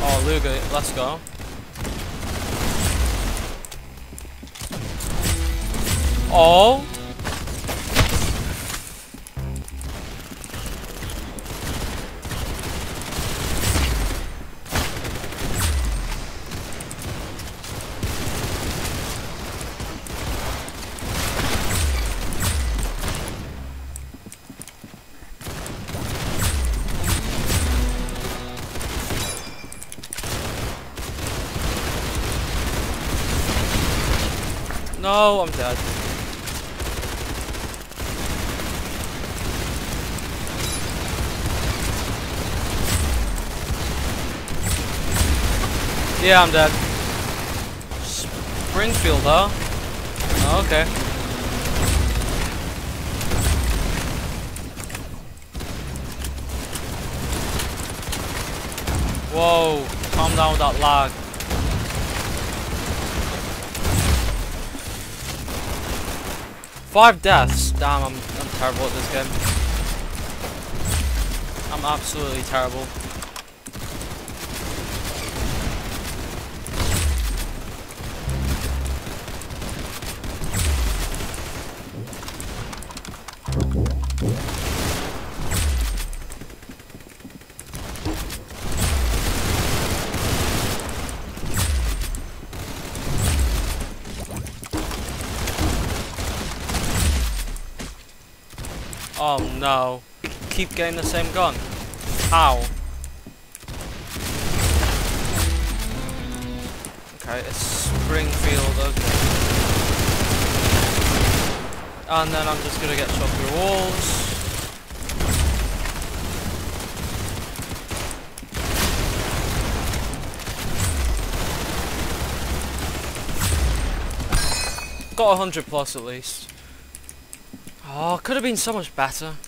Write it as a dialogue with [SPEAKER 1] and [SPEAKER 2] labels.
[SPEAKER 1] Oh, Luger, let's go. Oh. No, I'm dead. Yeah, I'm dead. Springfield, huh? Oh, okay. Whoa, calm down with that lag. Five deaths. Damn, I'm terrible at this game. I'm absolutely terrible. Oh no. Keep getting the same gun. How? Okay, it's Springfield, okay. And then I'm just gonna get shot through walls. Got 100 plus at least. Oh, could have been so much better.